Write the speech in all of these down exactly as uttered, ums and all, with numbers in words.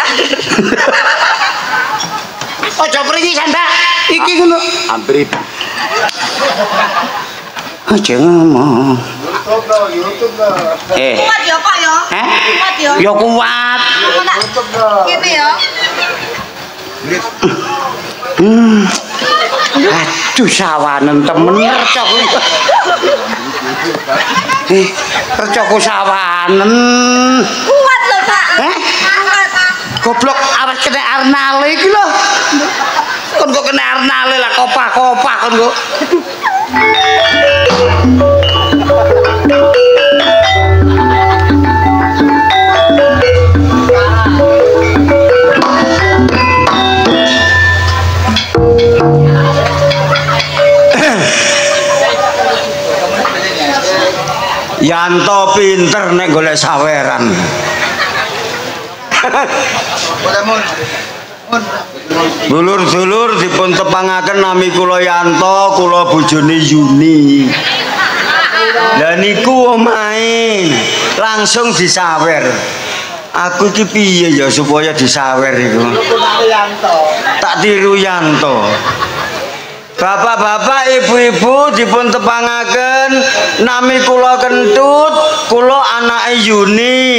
bayar. Aja mriki sandak. Iki ngono. Hampir. Aja ngomong. YouTube lo, YouTube lo. Eh. Kuat ya Pak ya? Eh? Kuat ya? Ya kuat. YouTube lo. Gini ya. Hmm. Aduh sawanen temen recok. Eh, recokku sawanen. Kuat lho Pak. Eh? Kuat. Goblok awas kena arnale iki lho. Kon kok kena arnale lah kopah-kopah kon kok. Yanto pinter nek golek saweran. Dulur-dulur dipun tepangaken nami kula Yanto, kula bojone Yuni. Lah niku omahe langsung disawer. Aku iki piye ya supaya disawer iku? Tak tiru Yanto. Bapak-bapak, ibu-ibu dipun tepangaken nami kula Kentut, kula anake Yuni.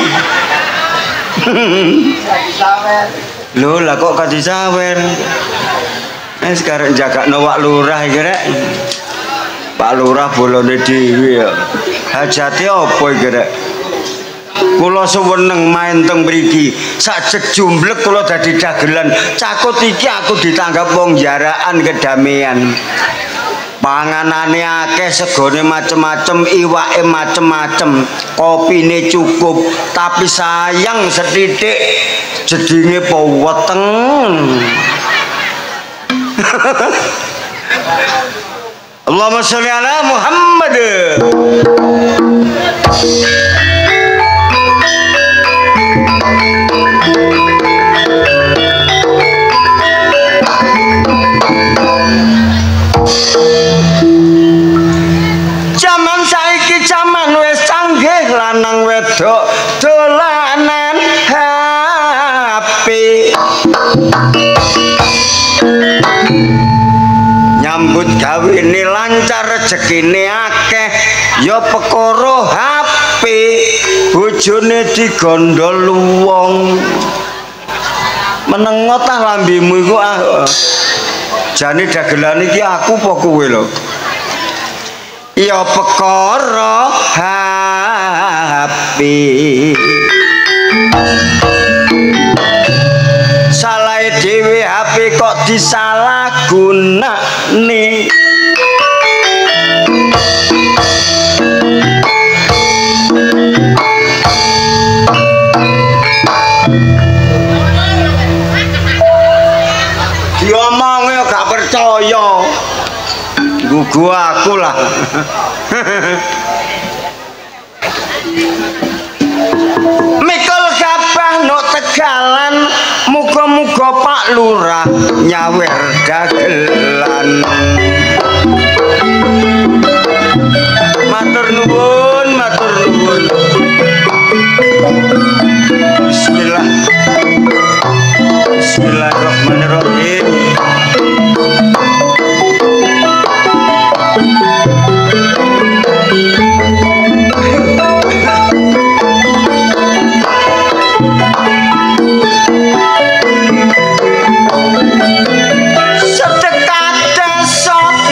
Lho lah kok gak disawer. Eh sekarang jagakno Pak Lurah iki rek. Pak Lurah bolone dhewe ya. Hajate apa iki rek? Kula suweneng main teng mriki. Sajek jumblek kula dadi dagelan. Cakut iki aku ditanggap wong jaraan kedamaian. Panganane akeh, segone macem-macem, iwake macem-macem, kopine cukup, tapi sayang sethithik jedinge peweteng. Allahumma sholli ala Muhammad. Zaman saiki zaman wis canggih lanang wedok dolanan H P. Nyambut gawene lancar rezekine akeh ya perkara H P. Bojone digondol wong. Menengo tah lambemu iku ah. Jane dagelan iki aku apa kowe lho? Ya perkara H P. Salahe dhewe H P kok disalahgunakne. Diomongnya gak percaya. Gugu aku lah. Mikul kabah no Tegalan, muga-muga Pak Lurah nyawer dagelan. Matur nuwun, matur nuwun. Bismillah. Bismillahirrahmanirrahim. Sedekat desa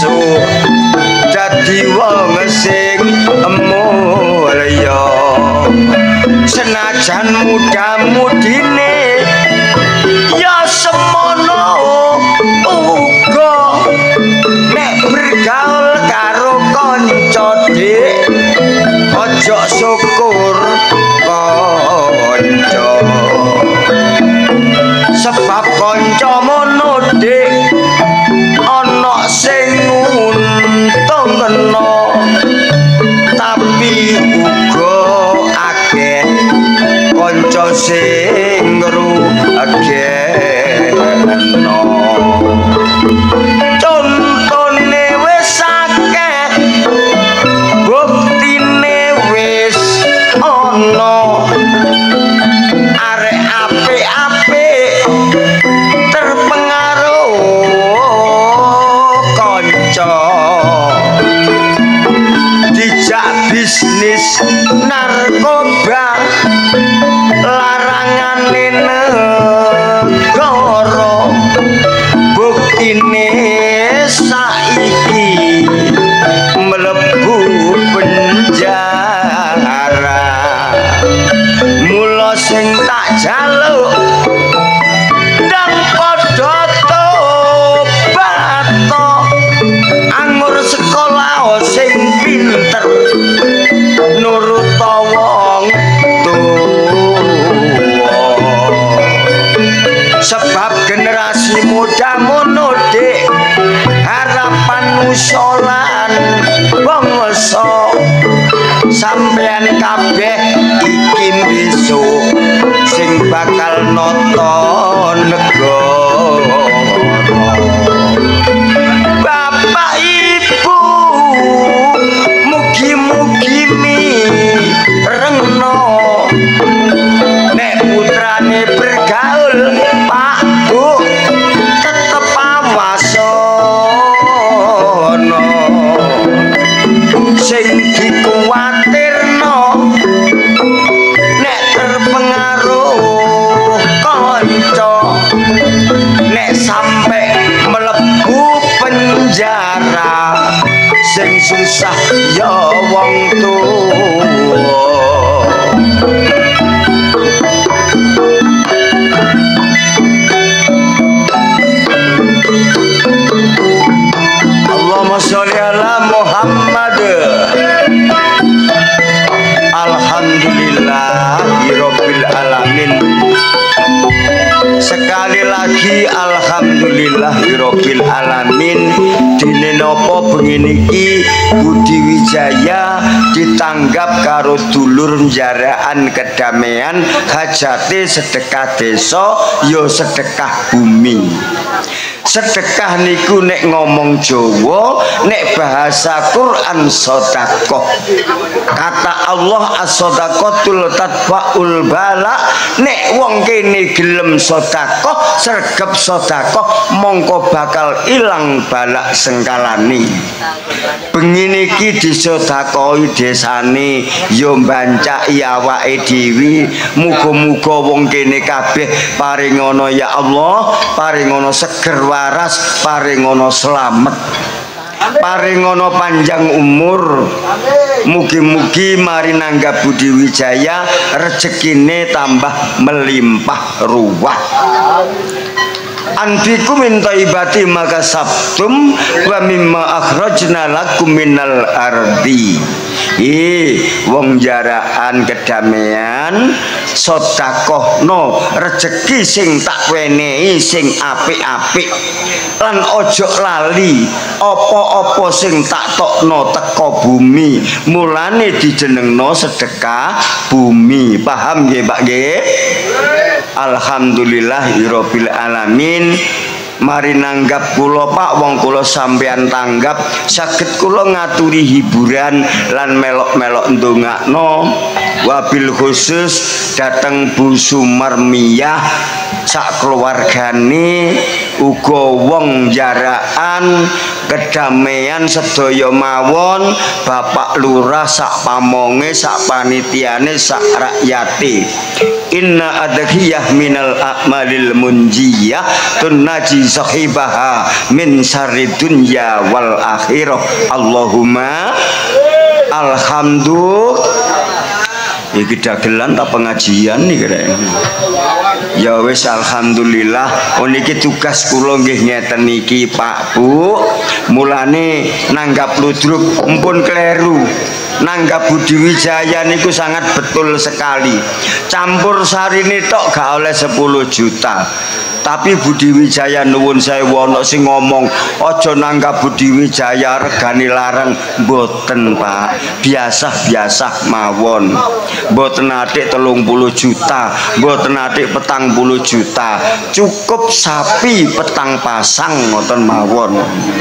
besok dadi wong sing mulya senajan muda-mudine ya semono uga nek bergaul karo kanca dik ojo syukur kanca sebab kanca mono dik ana sing untung kena tapi uga akeh kanca sing ngrugekno contone wis akeh buktine wis ana arek apik-apik terpengaruh kanca dijak bisnis narkoba larangane negara buktine saiki mlebu penjara mula sing tak jaluk ndang padha tobat anggur sekolah sing pinter nurut wong tuwa sebab generasi muda mono dik harapan usolan bangsa sampean kabeh iki besok sing bakal nata negara bapak ibu mugi-mugi mirengno nek putrane bergaul Pak Bu tetep awasono sing dikuwatirno nek terpengaruh kanca nek sampe mlebu penjara sing susah ya wong tuwa Allahumma sholli ala Muhammad. Alhamdulillahirabbil alamin. Sekali lagi alhamdulillahirabbil alamin. Dene napa bengi niki Budi Wijaya ditanggap karo dulur njaraan kedamaian hajate sedekah desa ya sedekah bumi. Sedekah niku nek ngomong Jawa, nek bahasa Quran sedekah. Kata Allah as-sadaqatul tadfa'ul bala. Nek wong kene gelem sedekah, sregep sedekah mongko bakal ilang balak sengkalani. Bengi niki disedekahi desane ya mbancaki awake dhewe. Muga-muga wong kene kabeh paringono ya Allah, paringono seger waras, paringono selamat, paringono panjang umur. Mugi-mugi mari nanggap Budi Wijaya rezekine tambah melimpah ruah. Anfiku min thayyibati maka sabtum wa mimma akhrajna lakum minal ardi. Ih, wong jaraan kedamaian sedekahno rezeki sing tak wenehi sing apik-apik lan ojo lali apa-apa sing tak tokno teko bumi mulane dijenengno sedekah bumi. Paham nggih Pak nggih? Alhamdulillahirabbil alamin. Mari nanggap kula Pak, wong kula sampean tanggap saged kula ngaturi hiburan lan melok-melok ndongakno wabil khusus dateng Bu Sumarmiyah sak keluargane uga wong jaraan kedamaian sedaya mawon Bapak Lurah sak pamonge sak panitiane sak rakyate inna adhiyah minal a'malil munjiyah tunnaji sahibaha min syarri dunya wal akhirah Allahumma alhamdulillah. Iki dagelan ta pengajian nih kira. Ya wis alhamdulillah. Oh niki tugas kula nggih ngeten niki Pak Bu. Mulane nanggap ludruk empun kleru. Nanggap Budi Wijaya niku sangat betul sekali. Campur sarine tok gak oleh sepuluh juta. Tapi Budi Wijaya nuwun sewu ana sing ngomong aja nanggap Budi Wijaya regane larang mboten Pak biasa-biasa mawon mboten atik telung puluh juta mboten atik petang puluh juta cukup sapi petang pasang ngoten mawon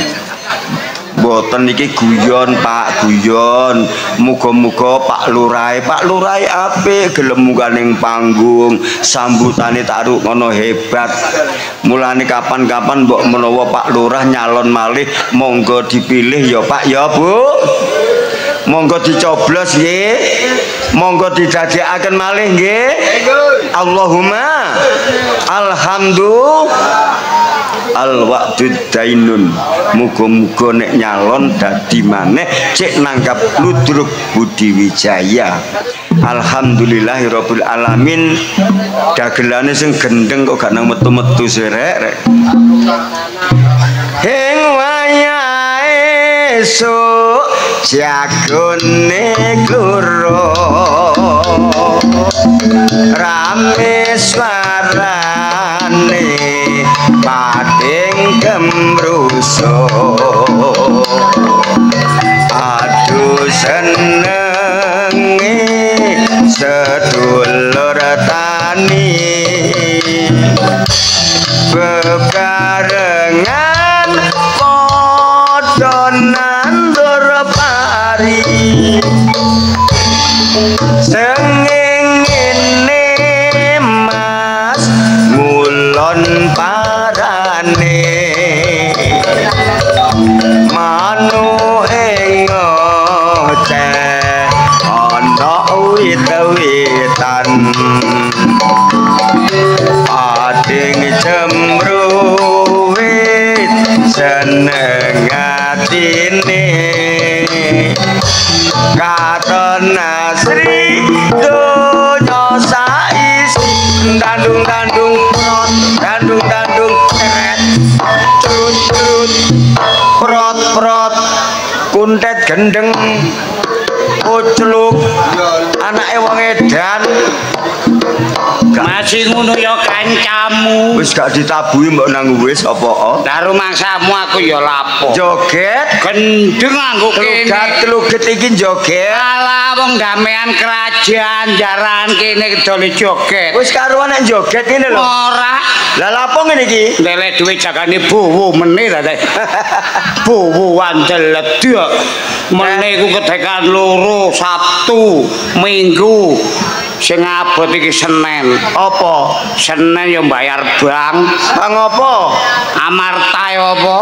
boten iki guyon Pak guyon muga-muga Pak Lurah Pak Lurah apik gelem munggah ning panggung sambutane tak ngono hebat mulane kapan-kapan mbok menawa Pak Lurah nyalon malih monggo dipilih ya Pak ya Bu monggo dicoblos nggih monggo didadekaken malih nggih Allahumma alhamdulillah al wa'dud dainun muga-muga nek nyalon dadi maneh cek nanggap ludruk Budi Wijaya alhamdulillahirabbil alamin dagelane sing gendeng kok gak nang metu-metu serek ing wayahe esuk jagone kloro rame swarane pating kemruso aduh senenge sedulur tani bebarengan padha nandur pari sengingine mas ngulon parane manu ing ngoceh ana wit-witan ading cemruwit seneng atine katon asri donya saisi dandung-dandung prot dandung-dandung keret trut-trut prot-prot kuntet gendeng ucluk anake wong edan masih ngono ya kancamu wis gak ditabuhi mbok nang wis apa daru mangsamu aku ya lapo joget gendeng nganggo kene tluget iki joget ala wong gamean kerajaan jaran kene dole joget wis karuan nek joget ngene lho ora lah lapo ngene iki ndelek duwe jagane bowo meneh ta bowo wandel ledek meneh ku kedekan loro Sabtu Minggu sing abot iki Senin apa Senin ya bayar bank bang apa Amarta ya apa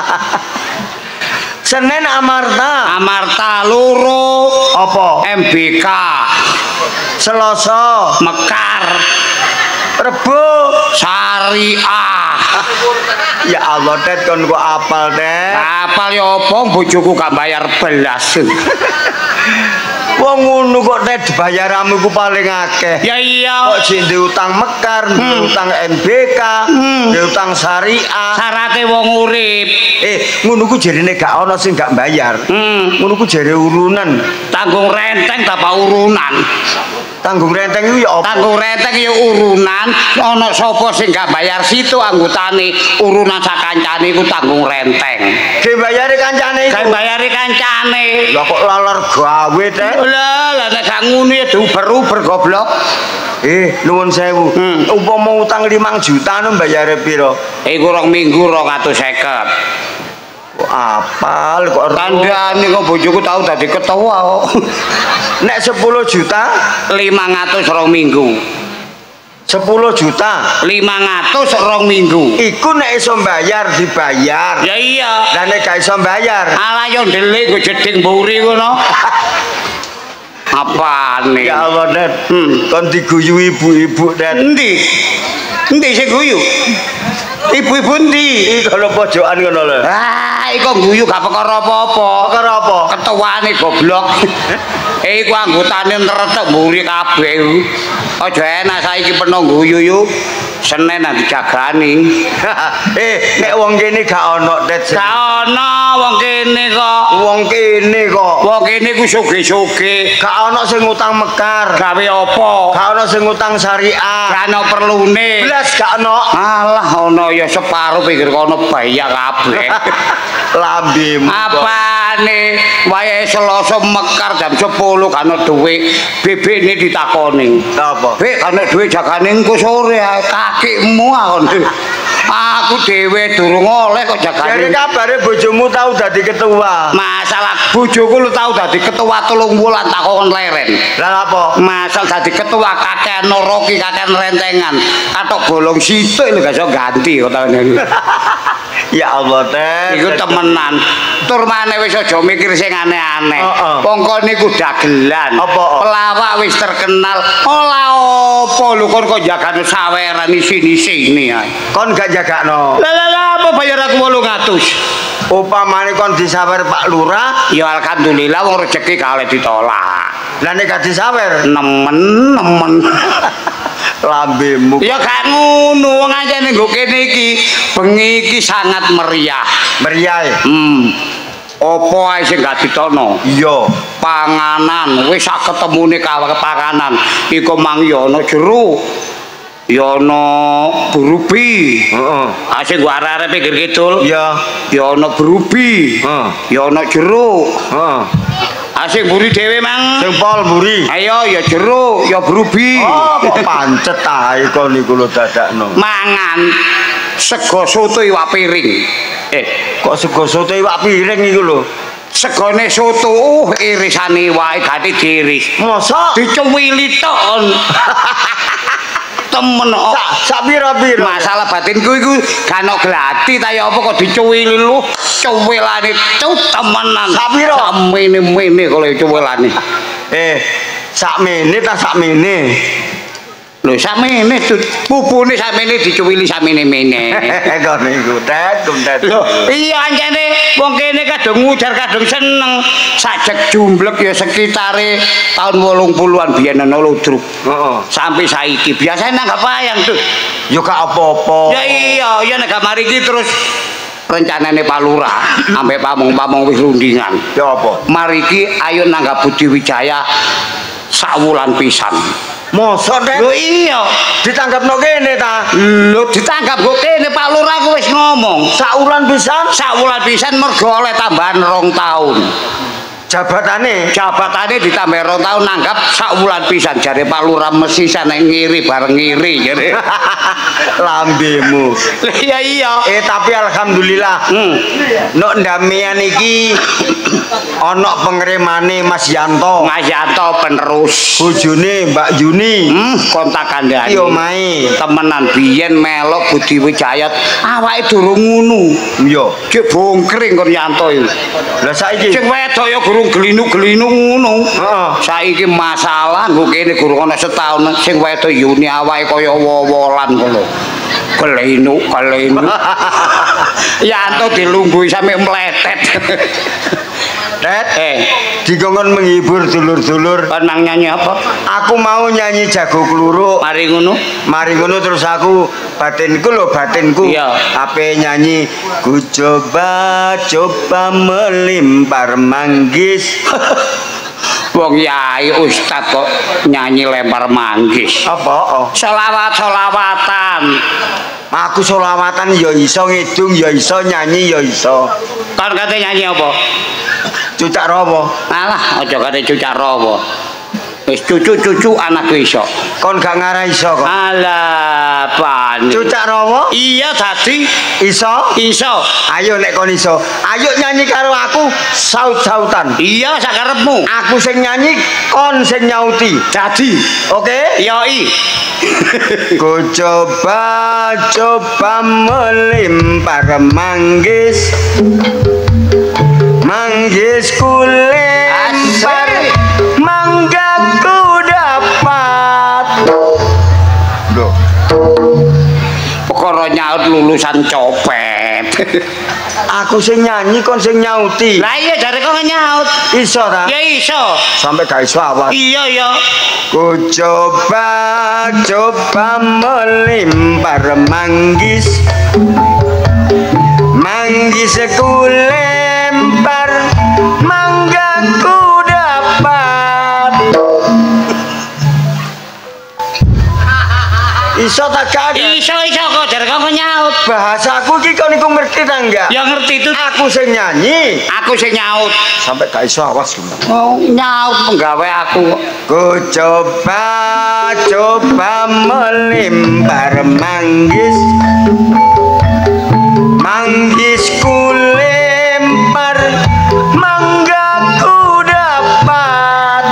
Senin Amarta Amarta loro apa M B K Selasa Mekar Rebo Syariah ya Allah Tet kon kok apal Tet apal ya apa bojoku gak bayar belas wong ngono kok Tet bayaramu ku paling akeh ya iya kok jek utang Mekar hmm. utang M B K hmm. utang Syariah syarate wong urip eh ngono ku jarine gak ana sing gak bayar hmm. ngono ku jare urunan tanggung renteng ta urunan tanggung renteng itu ya apa? Tanggung renteng ya urunan ana sapa sing gak bayar situ anggotane urunan sak kancane iku tanggung renteng ge bayare kancane iku ge bayare kancane lha kok lalor gawe teh lah lah nek gak ngono ya diuber-uber goblok eh nuwun sewu hmm. upama utang limang juta nu bayare pira iku rong minggu rong atus seket Apal kok Kandhane kok bojoku tau dadi ketua kok. nek sepuluh juta lima ratus rong minggu. sepuluh juta lima ratus rong minggu. iku nek iso bayar dibayar. Ya iya. Lah nek gak iso bayar Alah yo ndelik go jeding mburi ngono. Apane? ya Allah Net Hmm. kon diguyu ibu-ibu Net Endi? Endi sing guyu? Ibu-ibu endi? iki kalau pojokan ngono lho Ah, iku guyu gak perkara apa-apa. perkara apa Ketuane goblok. Eh iku anggotane nretek mburi kabeh. Aja enak saiki peno guyu yuk. Senin nanti jagani. eh nek wong kene gak ono Net Gak ana wong kene kok. wong kene kok Wong kene ku sugih-sugih. gak ono sing utang mekar Gawe apa? gak ono sing utang syariah Gak ana perlune. belas gak ono Alah ana ya separo pikir kono bayak kabeh. lambemu kok. Apane wayahe Selasa mekar jam sepuluh gak ana dhuwit. Bebek ini ditakoni. apa Bek gak ana dhuwit jagane engko sore ae kakekmu akon. Aku dhewe durung oleh kok jadi jagane. kabare bojomu tau dadi ketua Masalah bojoku lu tau dadi ketua telung wulan takon leren. lah apa Masal dadi ketua kakean noroki kakean rentengan. Katok bolong sithik lho gak iso ganti kok tahun ini. ya Allah Net Iku temenan. Tur maneh wis aja mikir sing aneh-aneh. Heeh. Wong kono niku dagelan. Apa? Pelawak wis terkenal. Ola apa lho kon kok jagane saweran isini-sini ae. kon gak jagakno Lah lah lah apa bayar aku wolung atus. upamane kon disawer Pak Lurah Ya alhamdulillah wong rezeki kalih ditolak. lah nek gak disawer Nemen-nemen. lambemu Ya gak ngono wong anjene nggo kene iki bengi iki sangat meriah. meriah Hmm. Apa ae sing gak ditono? iya Panganan wis sak ketemune kawe panganan iku mang ya ana jeruk. Ya ana berubi. heeh Asing gua arek pinggir kidul. iya Ya ana berubi. Heeh. Ya ana jeruk. heeh Asing buri dhewe mang. sing pol buri Ayo ya jeruk, ya berubi. oh kok pancet ae kon niku lho dadakno Mangan sego soto iwak piring. Eh, kok sego soto iwak piring iku lho segone soto uh irisane wae gati diiris. mosok Dicuwili tok. Temen kok. sak sak pira-pira Masalah batinku iku gak ono glati ta ya apa kok dicuwili lu cuwilane cuk temenan. Sapiro? Samene-mene kalau cuwilane. eh sak mene ta sak mene Lho samene pupune samene dicuwili samene-mene. kon niku tet tet Lho, iya anjane wong kene kadung ngujar kadung seneng. Sajek jumblek ya sekitare tahun wolung puluhan biyen ana ludruk. heeh Sampai saiki biasane nanggap wayang tuh. yo gak apa-apa Ya iya, ya nek mari iki terus rencanane Pak Lurah ambek pamong-pamong wis rundingan. ya apa Mari iki ayo nanggap Budi Wijaya sak wulan pisan. mosok tet Lho iya, ditangkapno kene ta lho ditangkap kok kene Pak Lurah ku wis ngomong. sak wulan pisan Sak wulan pisan mergo oleh tambahan rong taun. jabatane Jabatane ditambah rong taun nanggap sak wulan pisan jare Pak Lurah mesti sana ngiri bareng ngiri jare. lambemu Iya iya. eh tapi alhamdulillah Hmm. nok ndamian iki ana pengremane Mas Yanto Mas Yanto penerus. bojone Mbak Yuni Hmm, kontak kandhani. yo mae Temenan biyen melok Budi Wijaya awake durung ngono. yo Cek bongkring kon Yanto iki. lah saiki Sing wedok ya gurung gelinu-gelinu ngono. heeh Saiki masalah nggo kene gurung ana setahun sing wedok Yuni awake kaya wowolan ngono. Gelinu, gelinu. Yanto dilungguhi sampe meletet. Tet Eh, dikongkon menghibur dulur-dulur kon mang nyanyi apa? aku mau nyanyi jago kluruk Mari ngono. mari ngono terus aku batinku lho batinku Iya. ape nyanyi ku coba coba melimpar manggis Wong yai ustad kok nyanyi lempar manggis. apa oh Selawat-selawatan. aku solawatan ya iso ngidung ya iso nyanyi ya iso Kan kate nyanyi apa? cucak rowo Alah, aja kate cucak rawa. Wis cucu-cucu anakku iso. Kon gak ngarah iso kok. Alah, pan. Cucak rawa Iya dadi iso? iso. Ayo nek kon iso. Ayo nyanyi karo aku saut-sautan. Iya sak karepmu. Aku sing nyanyi, kon sing nyauti. Dadi. Oke? Yoi. Ku coba coba melimpar manggis manggis ku lempar mangga ku dapat. Loh, Perkara nyaut lulusan copet. aku sing nyanyi kon sing nyauti. Lah iya jare kok nyaut. Iso ta? Ya iso. Sampai gak iso awas. Iya ya. Ku coba coba melimpar manggis manggis ku lempar mangga ku dapat. Iso tak ada? Iso iso kok jare kok nyaut. Bahasaku iki kon iku ngerti ta enggak? Ya ngerti itu. Aku sing nyanyi Aku sing nyaut. sampai gak iso awas. Oh, nyaut penggawe aku kok. Ku coba coba melimpar manggis manggis ku lempar mangga ku dapat.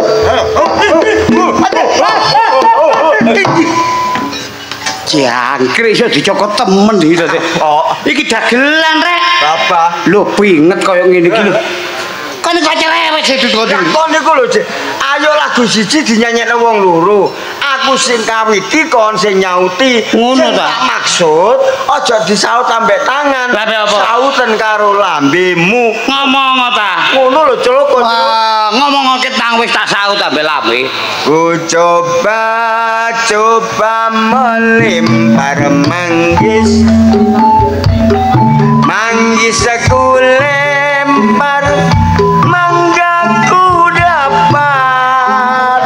Jangkrik iso dicokot temen iki to. Oh, Iki dagelan rek. apa? Lho pinget kaya ngene iki lho. Kan kok cerewet sih Dut Ya Kodir. kon niku lho, Cik. Ayo lagu siji dinyanyekno wong loro. Aku sing kawiti kon sing nyauti. Ngono Sing ta? tak maksud aja disaut ambek tangan. Lambe apa? Sauten karo lambemu. Ngomong ta. Ngono lho, Cuk. Wah, ngomong ket nang wis tak saut ambek lambe. Ku coba coba melimpar manggis manggis aku lempar mangga ku dapat.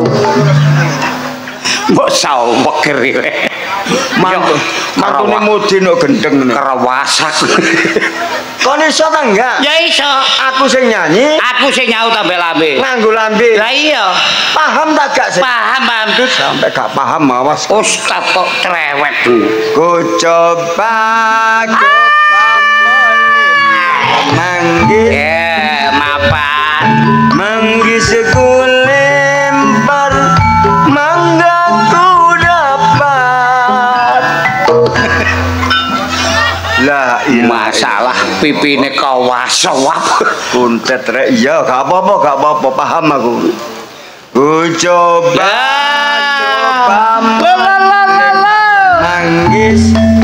Mbok sawek rek. Mantu mantune mudin kok gendeng. Kerawasak. Kon iso ta enggak? Ya iso. Aku sing nyanyi Aku sing nyaut ambek lambe. nganggo lambe. Lah iya. Paham tak gak sih? Paham paham Dut. Sampai gak paham awas. Ustaz kok cerewet. Ku coba coba melimpar manggis Eh, mapan. manggis ku lempar mangga ku dapat. Lah Masalah pipine kawasawap. kuntet rek. Iya gak apa-apa gak apa-apa paham aku. Ku coba coba manggis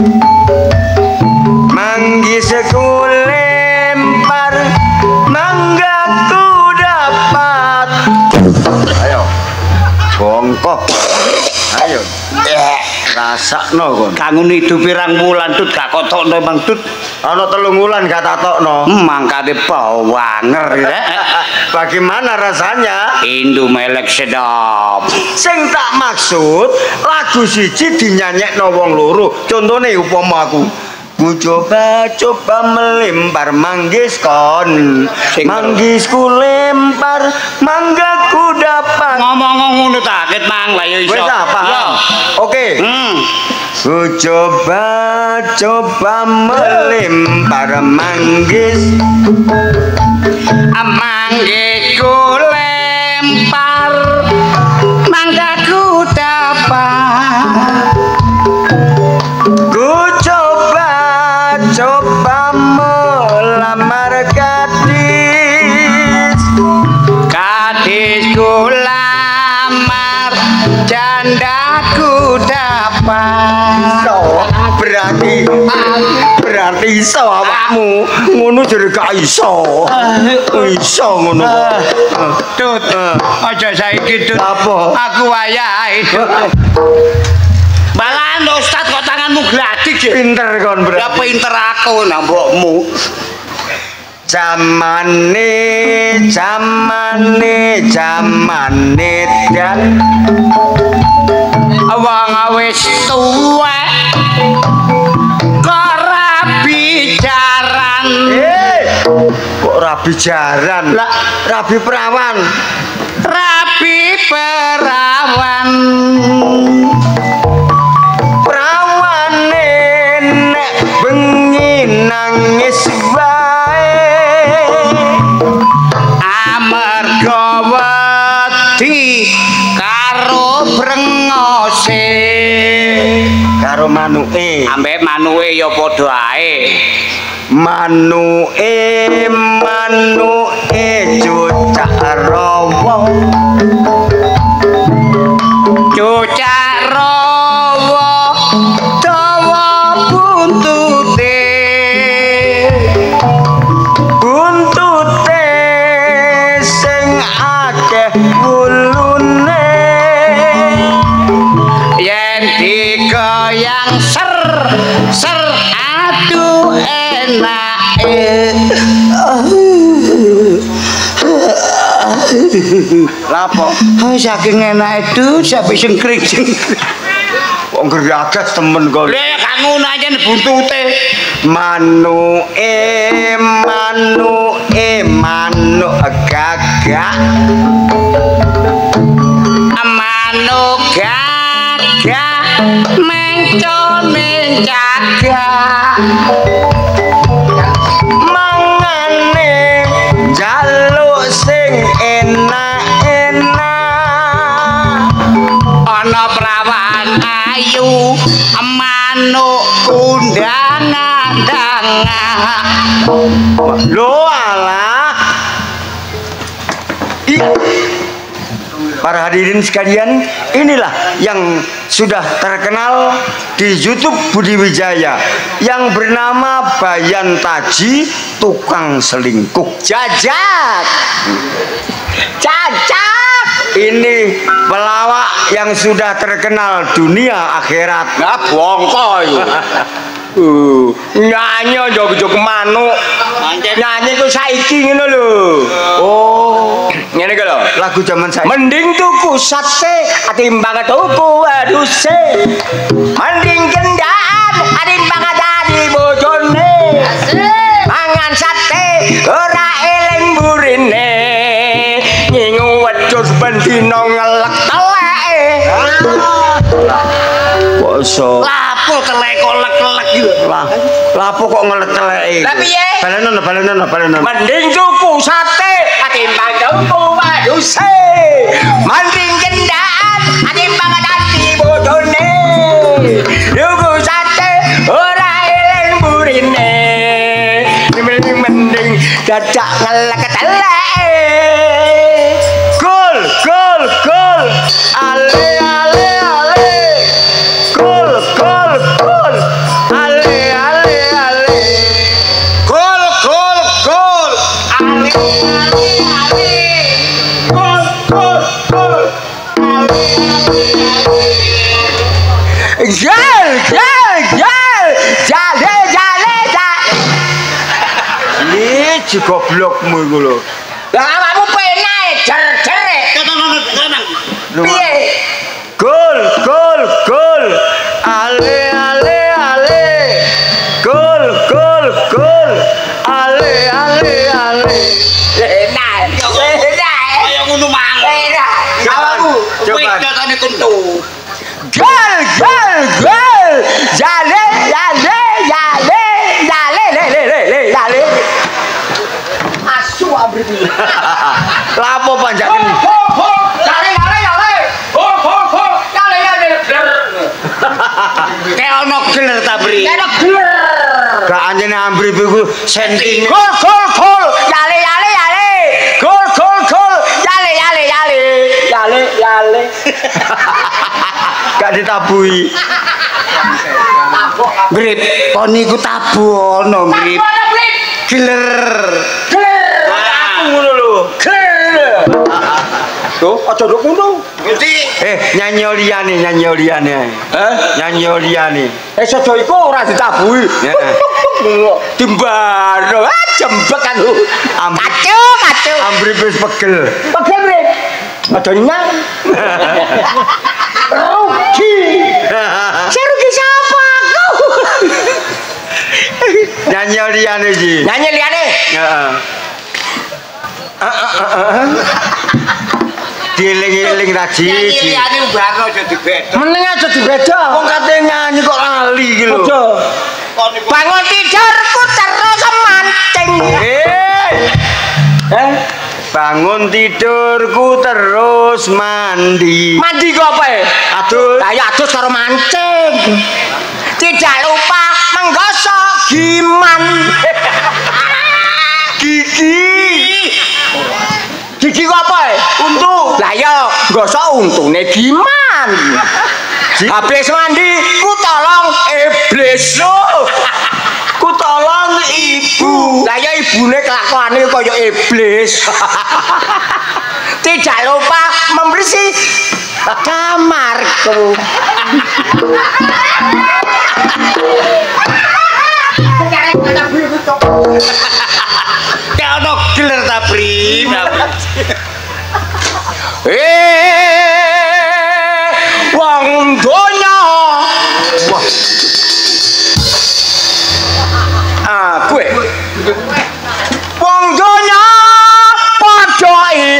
manggis ku lempar mangga ku dapat. Ayo bongkok. Ayo rasakno kon. Kangen hidup pirang wulan Dut gak kotokno Bang Dut. Ana telung wulan gak tatokno. Mangkane bawanger rek. Bagaimana rasanya? Indu melek sedap. Sing tak maksud lagu siji dinyanyekno wong loro. Contone upama aku ku coba coba melempar manggis kon Sing- manggis ku lempar mangga ku dapat. Ngomong ngono ta ket mang lah ya iso. Wis ta paham? Oke. Hmm. Ku coba coba melempar manggis Amanggeku lempar manggaku dapat. ku coba coba melamar gadis Gadisku lamar jandaku dapat. iso berarti berarti iso awakmu ngono jare gak iso iso ngono Tut, aja saiki Tut. Apa? Aku wayahe. Balan Ustaz kok tanganmu gladik ya. pinter kon Ya berarti pinter aku nambokmu. jamane jamane jamane dan Wong wis tuwek kok rabi jaran. eh kok rabi jaran Lah. rabi perawan Rabi perawan prawane nek bengi nangis wae amarga wedi karo brengose karo manuke ambek manuke ya padha ae manuke manuke cucak rawa cucak rawa dawa buntute buntute sing akeh wulune yen digoyang ser ser aduh enake lapo saking enak itu sampai sengkring kok geragas temen kok lha gak ngono aja buntute manuke manuke manuk gagak manuk gagak mencone cagak mangane jaluk sing enak-enak ana prawan ayu manuk kundangan-dangan lho alah iya. Para hadirin sekalian, inilah yang sudah terkenal di YouTube Budi Wijaya yang bernama Bayan Taji Tukang Selingkuh. Jajak. Jajak. Ini pelawak yang sudah terkenal dunia akhirat. lah bongko iku Uh, nyanyi jog-jog manuk. Nyanyi ku saiki ngono lho. Oh, ngene iki lho, lagu zaman saiki. Mending tuku sate atimbang tuku aduse. Mending kendaan atimbang dadi bojone. Mangan sate ora eling burine. Ngingu wedhus bendina ngelek teleke. Poso. lapo telek kolek-kolek iki Lah, lapo kok ngelek-eleki? Lah piye? Balenono, balenono, balenono. mending tuku sate atimbang tuku waduse mending kendaan atimbang dadi bojone tuku sate ora eling burine mending mending dadak ngelek teleke Gol, gol, gol. Ale, ale, ale. Gol, gol, gol. Ale, ale, ale. gol gol gol ale ale ale gol gol gol ale Jal, jal, jal. Jale, jale, jale. Ini si goblokmu iku lho. lah awakmu penak jer-jer piye Gol, gol, gol. Ale, ale, ale. Gol, gol, gol. Ale, ale, ale. enak enak kaya ngono mang enak awakmu Coba. wis datane kuntu Gol, gol, gol. Jale, jale, jale, jale, le, le, le, le, jale. asu abri Lapo panjaken? ho ho jale jale jale ho ho ho jale jale kayak ono geler ta bri kayak ono geler Gak anjene ambrip iku sentine. gol gol gol jale jale jale gol gol gol jale jale jale jale jale Gak ditabui. grip kon niku tabono grip geler Aku ngono lho. Tuh, aja nduk ngono. ngerti Eh, nyanyi liyane, nyanyi liyane. eh Nyanyi liyane. eh sedo iku ora ditabui Heeh. timbaro ah jembek kan Ambrip, kacu kacu ambrip wis pegel. pegel grip ada nyang rugi saya rugi siapa aku Nyanyi liyane iki. nyanyi liane Heeh. dieling-eling taji. Liyane ubarno aja dibeda. Meneng aja dibeda. Wong kate nyanyi kok lali iki lho. Aja. Bangun tidurku terus mancing. Eh. Eh, bangun tidurku terus mandi. Mandi kok apa ya? Adus. Lah ya adus karo mancing. Tidak lupa menggosok giman. Gigi. Gigi kok apa ya? Untu. Lah ya gosok untune giman. Habis mandi ku tolong iblis lo. Ku tolong ibu. Lah ya ibune kelakuane kaya iblis. Tidak lupa membersih kamarku. Kayak ono geler ta, Pri. Eh, wong donya. Wah. Ah, kowe. Wong donya padha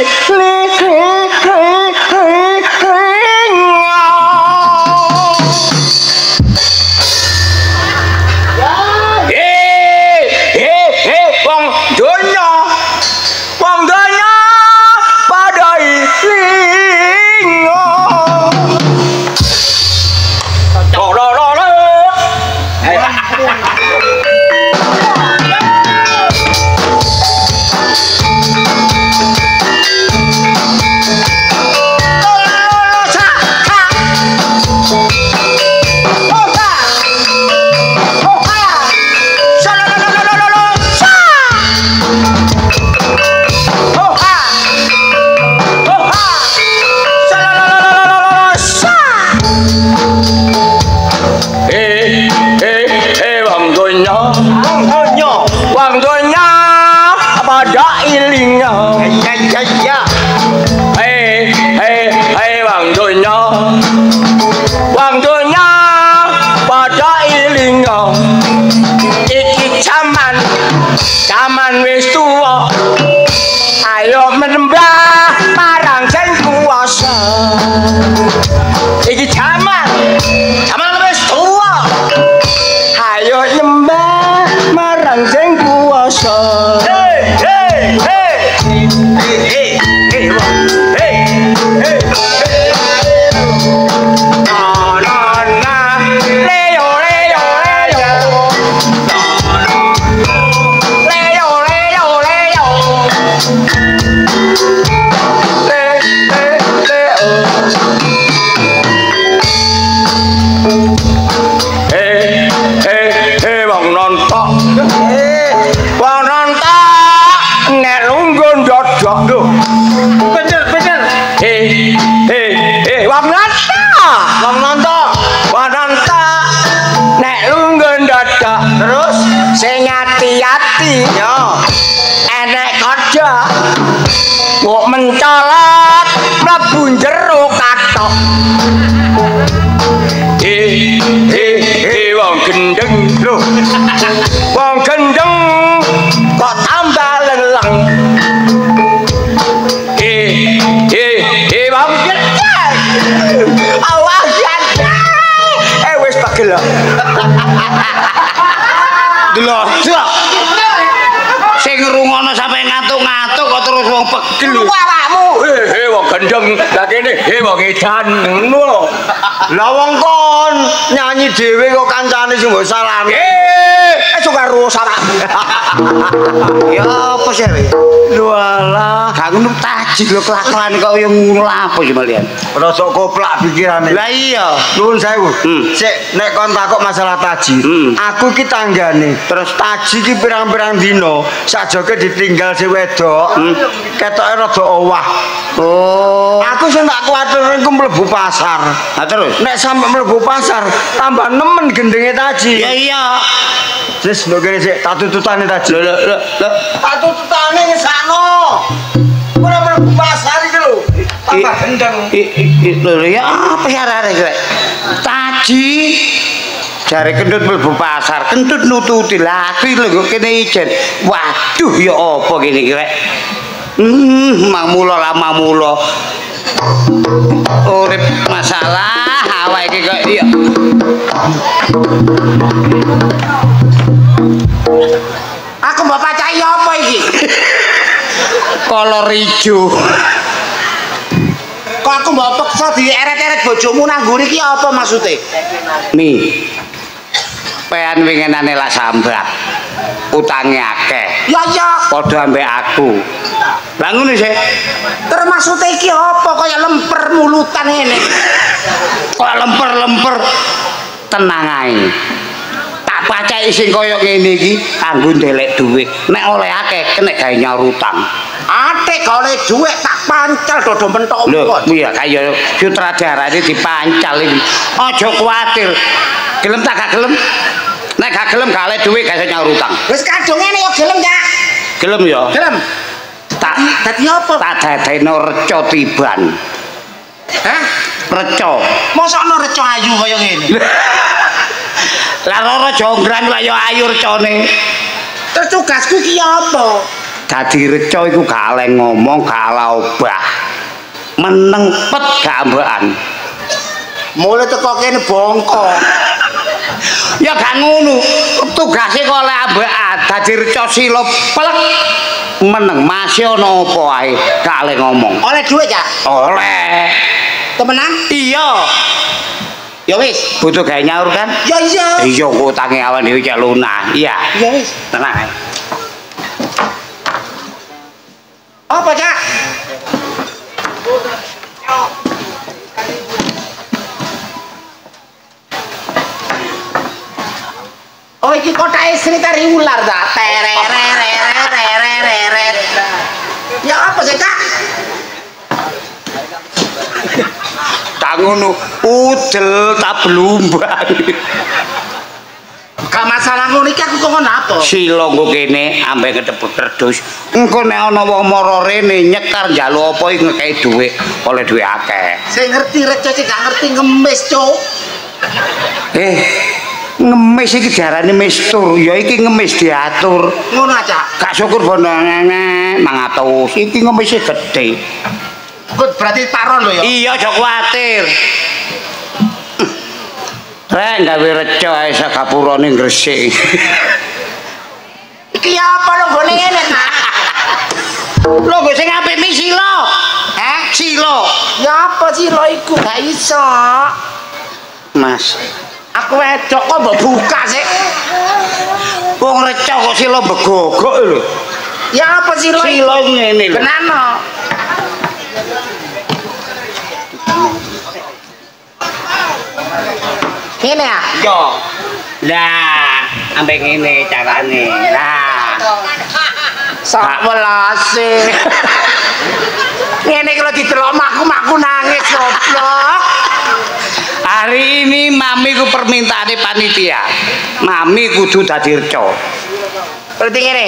kok mencolot mlebu jero kathok. Eh eh eh wong gendeng lho. Wong gendeng kok tambah leleng. Eh eh eh wong gendeng. Awas gendeng. Eh wis pegel. Delok. Sing ngrungokno sampe ngantuk-ngantuk kok terus wong pegel. Awakmu. Eh, eh wong gendeng, lah kene eh wong edan ngono lho. Lah wong kon nyanyi dhewe kok kancane sing mbok salami. Eh, eh suka rusak. Ya apa sih? Lho alah, gak ngono tajik lho kelakuan kok yo ngono apa iki malian. rada koplak pikirane. Lah iya. Nuwun sewu. Hmm. Sik nek kon takok masalah taji, Hmm. aku ki tanggane. Terus taji ki pirang-pirang dino sajoke ditinggal si wedok. Hmm. Ketoke rada owah. Oh. Aku sing tak kuwatir iku mlebu pasar. Nah terus. Nek sampe mlebu pasar tambah nemen gendenge taji. Ya iya. Wis lho kene sik tak tututane taji. Lho lho lho. Tak tututane ngesano. Ora mlebu pasar iki lho. Tambah gendeng. Lho ya apa sih arek rek? Taji jare kentut mlebu pasar, kentut nututi laki lho kok kene ijen. Waduh ya apa kene iki rek? Hmm, mamula lah mamula. urip masalah awake iki kok iya. Aku mbok pacai apa iki? Kolor ijo. Kok aku mbok peksa dieret-eret bojomu nang nguri iki apa maksude? Mi. Pean winginane lah sambat. Utange akeh. Ya ya, Padha ambek aku. Lah ngono sih. termasuk iki apa kaya lemper mulutan ngene. Kok lemper-lemper tenang ae. Tak pacai sing kaya ngene iki kanggo ndelek dhuwit. Nek oleh akeh kena gawe nyaur utang. Ate golek dhuwit tak pancal dodo mentok Lho, kok. iya kaya sutradarane dipancal iki. Aja kuwatir. Gelem tak gak gelem? Nek gak gelem gak oleh dhuwit gak iso nyaur utang. Wis kadung ngene ya gelem ya. Gelem ya? Gelem. Tak Dadi apa? tak dadekno reca tiban. Hah? Reca. Mosokno reca ayu kaya ngene. Lah loro jonggrang lah ya ayu recane. Terus tugasku ki apa? Dadi reca iku gak oleh ngomong, gak oleh obah. Meneng pet gak ambekan. Mulai teko kene bongko. Ya gak ngono. Tugase kok oleh ambekan. Dadi reca sila plek. Meneng masih ana apa ae, gak oleh ngomong. Oleh dhuwit ya? Oleh. Temenan? Iya. Ya wis. Butuh gawe nyaur kan? Ya iya. Iya kok utange awan dhewe cek lunah. Iya. Ya wis. Tenang ae. Apa, Cak? Oh, iki kotake Sri Tari Ular ta? Terererererereret. Ya apa sih, Cak? Tak ngono, udel tak blumbang. Gak masalah ngono iki aku kok apa? Sila nggo kene ambek ketebut kerdus. Engko nek ana wong mara rene nyekar njaluk apa iki ngekeki dhuwit, oleh dhuwit akeh. Sing ngerti reca sing gak ngerti ngemis, Cuk. Eh, ngemis iki diarani mistur, ya iki ngemis diatur. Ngono aja. Gak syukur bonane mangan atus. Iki ngemise gedhe. Kut berarti paron lho ya. Iya, aja kuwatir. Rek gawe reca ae sakapurane Gresik. Iki apa lho gone ngene ta? Lho go sing apik mi sila. Heh? Sila. Ya apa sih lo iku gak iso. Mas, Aku wedok kok mbok buka sih. wong reca kok sila begogok lho. Ya apa sih lo iku? Sila ngene lho. Benano. Ngene ya? Yo. Lah, ambek ngene carane. Lah. Sak welase. Ngene kalau didelok makku-makku nangis goblok. Hari ini mami ku permintaane panitia. Mami kudu dadi reca. Berarti ngene.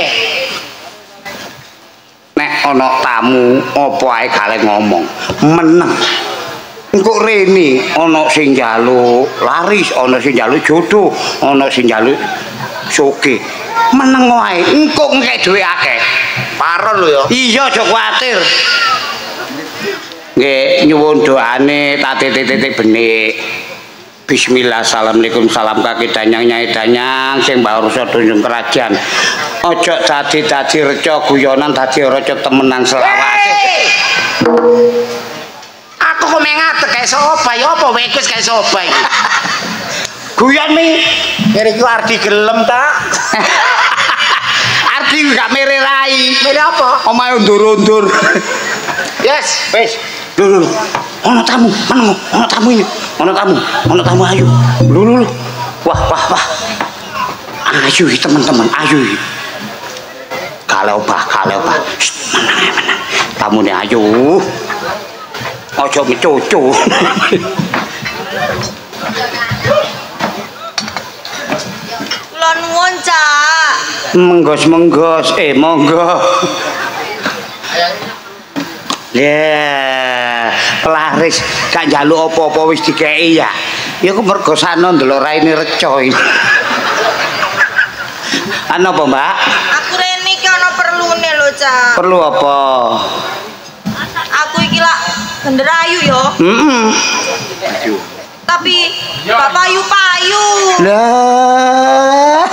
Nek ana tamu apa ae gale ngomong. Meneng. Engko rene ana sing njaluk laris, ana sing njaluk jodoh, ana sing njaluk soge. Meneng wae, engko ngekek dhuwit akeh. Paron lho ya. Iya aja kuwatir. Nggih nyuwun doane tak titik-titik benik. Bismillah, assalamualaikum, salam kaki danyang nyai danyang sing baru sedunjung kerajaan. Ojo dadi-dadi reca guyonan dadi reca temenan selawase. Aku kok mengatek kayak sopa ya apa wekus kayak sopa iki. Guyon mi. Kene iki arti gelem ta? Arti gak mere rai. Milih apa? Omahe undur-undur. Yes. Wis. Lho lho. Ana tamu, meneng, ana tamu ini. Ana tamu, ana tamu ayu. Lho lho lho. Wah wah wah. Ayu iki teman-teman, ayu iki. Kale obah, kale obah. Meneng ae meneng. Tamune ayu. Aja mecoco. Kula nuwun, Cak. Menggos-menggos, eh monggo. Ya, pelaris gak njaluk apa-apa wis dikeki ya. Ya ku mergo sana ndelok raine reca iki. Ana apa, Mbak? Aku rene iki ana perlune lho, Cak. Perlu apa? Aku iki lak bener ayu yo. Heeh. Tapi gak payu-payu. Lah.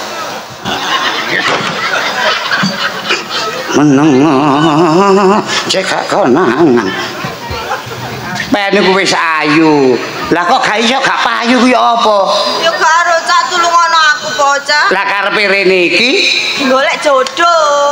Meneng cek gak konangan. Pene ku wis ayu. Lah kok gak iso gak payu ku ya apa? Ya karo cak tulungono aku bocah. Lah karepe rene iki Golek jodoh.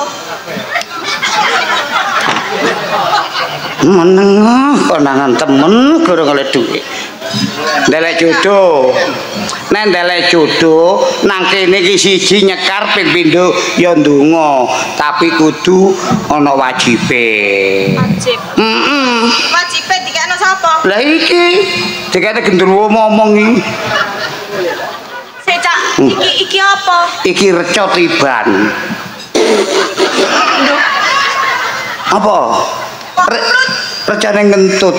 meneng konangan temen gorong oleh duit. Ndelek jodoh. Nek ndelek jodoh nang kene iki siji nyekar ping pindho ya ndonga, tapi kudu ana wajibe. Wajib. Heeh. Wajibe dikene sapa? Lah iki dikene genderuwo ngomong iki. Sik cak, iki iki apa? Iki reca tiban. Apa? Re recane ngentut.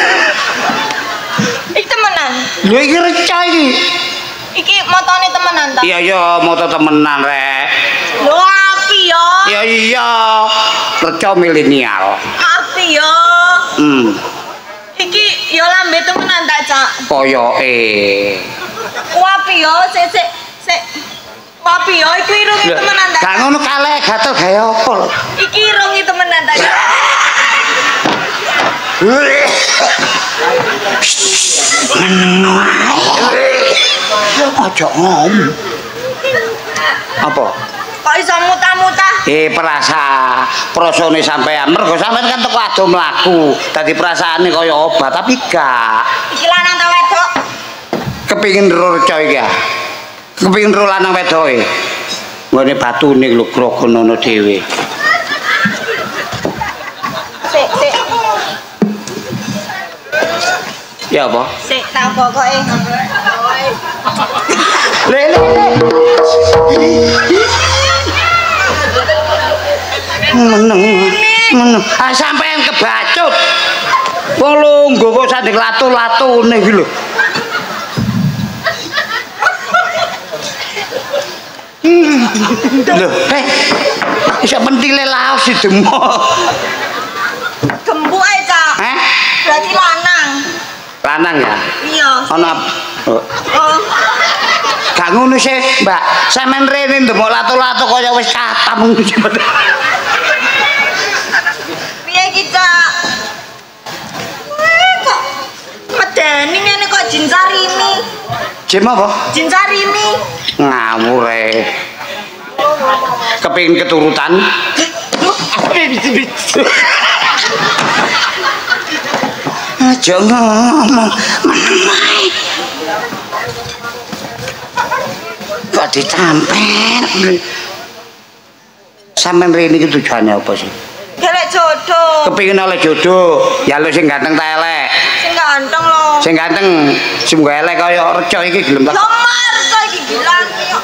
Iki temenan. Lho iki reca iki. Iki motone temenan ta? Iya ya moto temenan rek. Lho api yo. Ya iya. Reca milenial. Api yo. Hmm. Iki yo lambe temenan ta cak? Koyoke. Wapi yo, sik sik sik. Wapi yo iku irungi temenan ta? Gak ngono kalih gatel gawe apa lho. Iki irungi temenan ta? Aja ngom. Apa? Kok iso muta-muta? Eh perasa, prosone sampean. Mergo sampean kan teko ado mlaku. Dadi perasaane kaya obat tapi gak. Iki lanang ta wedok? Kepingin ro reca iki ya. Kepingin ro lanang wedoke. Nggone batune lho grogon ngono dhewe. Sik sik. Ya apa? Sik tak pokoke. Le le le. Meneng. Meneng. Ah sampean kebacut. Wong lungguh kok sanding latu-latune iki lho. Lho, eh. Iso pentile laos didemok. Gembuk ae cak. Heh? Berarti lanang. Lanang ya? Iya. Ana oh. Oh. Gak ngono sih, Mbak. Sampeyan rene ndemok latu-latu kaya wis katam. Piye iki cak? Weh, kok medeni ngene kok jin sarini. Jem apa? Jin sarini. Ngawur e. Kepengin keturutan. Aja ngomong meneng wae. Kok ditampel. Sampeyan rene iki tujuane apa sih? Golek jodoh. Kepengin oleh jodoh, ya lu sing ganteng ta elek. Sing ganteng lho. Sing ganteng sing elek kaya reca iki gelem tak. Yo mar kok iki bilang kok.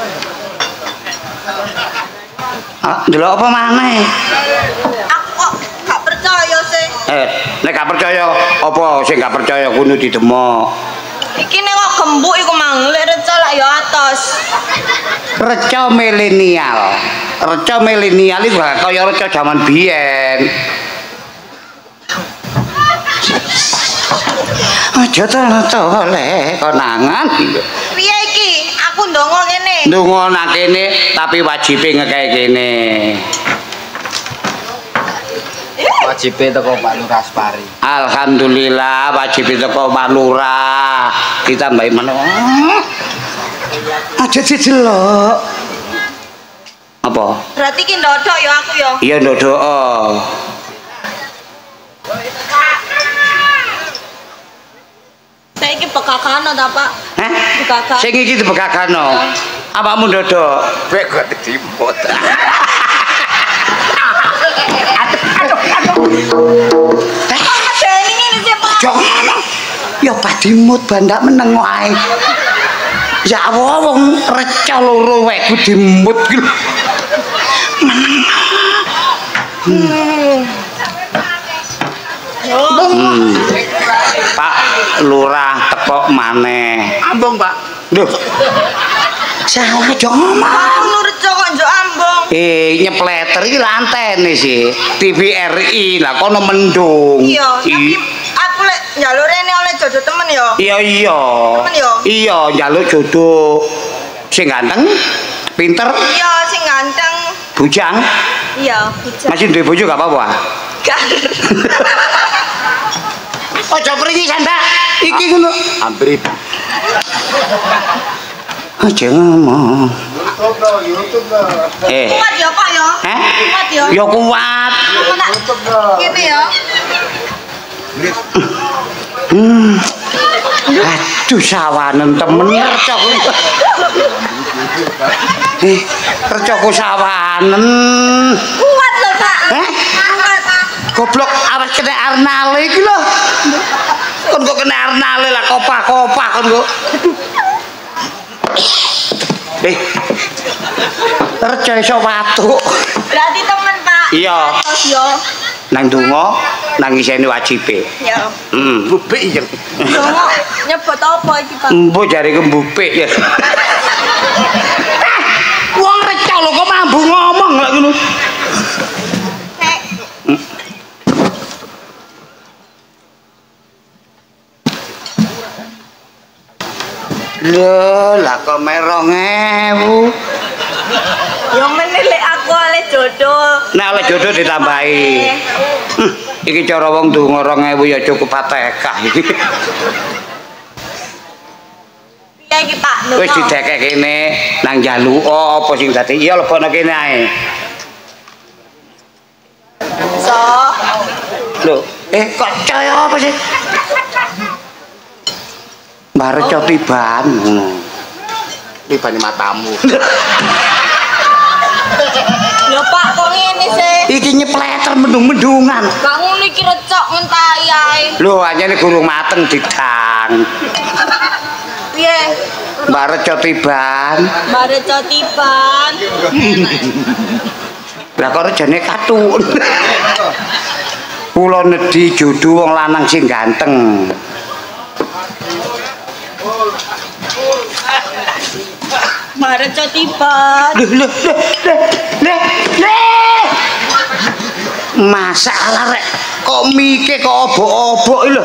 Ah, ndelok apa maneh? Aku kok gak percaya sih. Eh, nek gak percaya apa sing gak percaya kudu didemok. Iki nek kok gembuk iku mang lek reca lak yo atos. Reca milenial. Reca milenial iki kaya reca jaman biyen. Aja tole konangan. Piye iki? Aku ndonga kene. Ndonga nang kene tapi wajibe ngekek kene. Wajibe teko Pak Lurah Spari. Alhamdulillah wajibe teko Pak Lurah. Ditambahi meneh. Aja didelok. Apa? Berarti ki ndodok ya aku ya. Iya ndodok. Saiki bekakano ta, Pak? Hah? Bekakano. Sing iki dibekakano. Awakmu ndodok. Kowe kok dimut. Dene ngene sih, Pak. Jangan. Ya badimut bandak meneng wae. Ya wong reca loro wae ku dimut ki. Meneng. Hmm. Hmm. Pak Lurah teko maneh. Ambung, Pak. Lho. Salah aja ngomong. Aku nurut kok njuk ambung. Eh nyepleter iki lantene sih. T V R I lah kono mendung. Iya, tapi lek njaluk rene oleh jodoh temen ya. Iya iya. Temen ya? Iya, njaluk jodoh sing ganteng, pinter, Iya, sing ganteng. bujang. Iya, bujang. Masih duwe bojo gak apa-apa. Gak. Aja mriki Sanda. Iki ngono. Hampir Aja ngomong. YouTube no, YouTube no. Eh. Kuat ya, Pak ya? Heh? Kuat ya? Ya kuat. Mana? YouTube no. Gini ya. Hmm. Aduh sawanen temen recoku. Eh, recoku sawanen. Kuat loh, Pak. Eh? Kuat. Goblok awas kena arnale iki lho. Kon kok kena arnale lah kopah-kopah kon kok. Eh. Reca iso watuk. Berarti temen, Pak. Iya. Terus yo. Nang donga nang isine wajibe. Ya. Heeh. bubik iki. Dongo nyebut apa iki, Pak? Mbok jare kembupik ya. Wong reca lho kok mambu ngomong lek ngono. Nek Lho, lah kok merong ewu. yo menilai aku oleh jodoh. Nek oleh jodoh ditambahi. Hmm, iki cara wong donga rong ewu ya cukup Fatihah iki. Piye iki, Pak? Dongo. Wis didekek kene nang jaluka apa sing dadi iya lebono kene ae. So, Lho, eh kok caya apa sih? Bareco tiban ngono. Tibane matamu. lho Pak, kok ngene sih? Iki nyepleter mendung-mendungan. Gak ngono iki recok ngentai ae. Lho, anyane gurung mateng didang. Piye? Bareco tiban. Bare cotiban. Lah kok rejane katun. Kula nedhi jodoh wong lanang sing ganteng. Bare cotiban. Lho lho lho lho lho. Masalah rek kok mike kok obok-obok lho.